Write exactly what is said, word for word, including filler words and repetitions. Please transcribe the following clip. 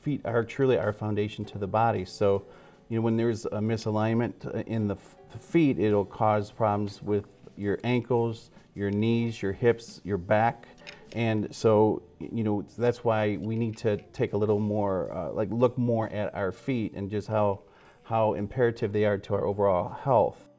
feet are truly our foundation to the body. So, you know, when there's a misalignment in the feet, it'll cause problems with your ankles, your knees, your hips, your back. And so, you know, that's why we need to take a little more, uh, like look more at our feet and just how, how imperative they are to our overall health.